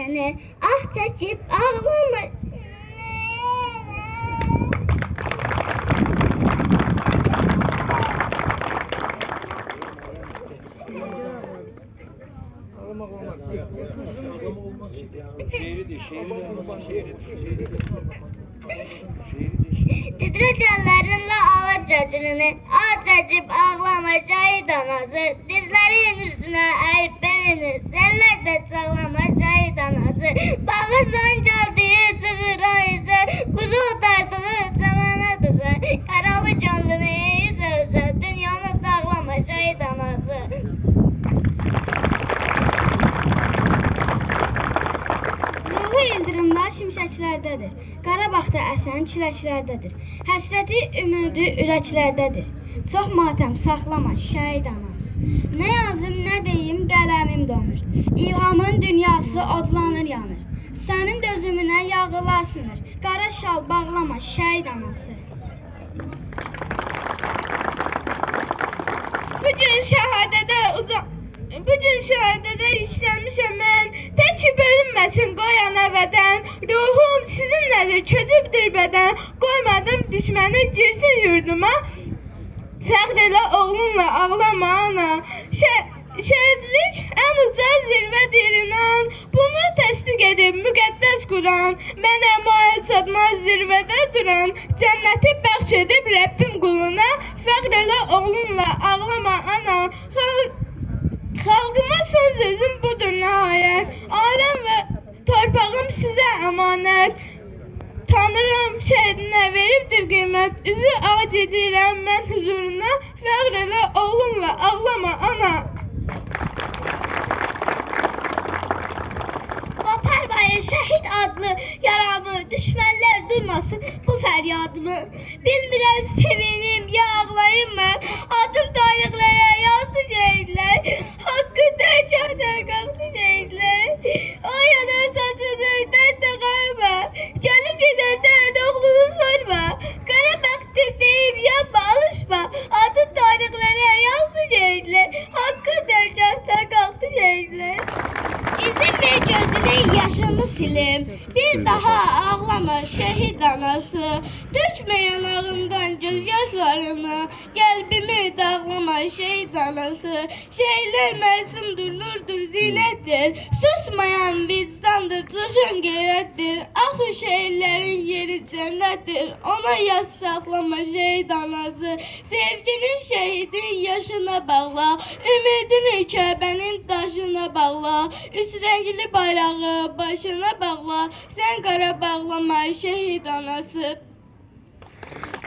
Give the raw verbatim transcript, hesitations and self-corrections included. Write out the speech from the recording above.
səni, ah çəkib ağlama. Titrək əllərinlə alır cəcilini, ah çəkib ağlama şəhid anası. Dizlərin üstünə əyib belini, sənlər də çağlama şəhid anası. Bağırsan gəldiyi çıxır ayısı, quzu dardığı canana düşə. Yaralı gönlünü eyüzə üzə, dünyanı dağlama şəhid anası. Ruhu ildırımlar şimşəklərdədir, Qarabağda əsən küləklərdədir. Həsrəti, ümidi ürəklərdədir. Çox matəm saxlama şəhid anası. Nə yazım, nə deyim, qələmim donur. İlhamın dünyası odlanır, yanır. Sənin dözümünə yağılar sınır. Qara şal bağlama şəhid anası. Bugün şəhadədə uzaq Bugün şəhadədə yüksəlmişəm mən, tək ki bölünməsin qoyan əvədən. Ruhum sizinlədir, köcübdür bədən, qoymadım düşməni girsin yurduma. Fəxr elə oğlunla ağlama ana. Şəhidlik ən uca zirvədir inan, bunu təsdiq edib müqəddəs Quran. Mənə mail çatmaz zirvədə duran, cənnəti bəxş edib Rəbbim quluna. Fəxr elə oğlunla ağlama ana. Xalqıma son sözüm budur nəhayət, aləm və torpağım sizə əmanət. Tanrım şəhidinə veribdir qiymət, üzü ağac edirəm mən huzuruna. Fəxr elə oğlumla ağlama ana. Qoparmayın şəhid adlı yaramı, düşmənlər duymasın bu fəryadımı. Bilmirəm sevinim ya ağlayım mı, adım tarixlərə yazdı şəhidlər. Haqqı təkədə qalxdı şəhidlər. Ay ana saçını dərdə qayma, gəlib gedəndən oğlunu sorma. Qarabağdır deyib yanma alışma, adım tarixlərə yazdı şəhidlər. Haqqı təkədə qalxdı şəhidlər. İzin ver gözünün yaşını silim, bir daha ağlama şəhid anası. Dökmə yanağından göz yaşlarını, qəlbimi dağlama şəhid anası. Şəhidlər məsumdur, nurdur, zinətdir, susmayan vicdandır, coşan qeyrətdir. Axı şəhidlərin yeri cənnətdir, ona yaz saxlama şəhid anası. Sevginin şəhidin yaşına bağla, ümidini Kəbənin daşına bağla. Üç rəngli bayrağı başına bağla, sən qara bağlama şəhid anası.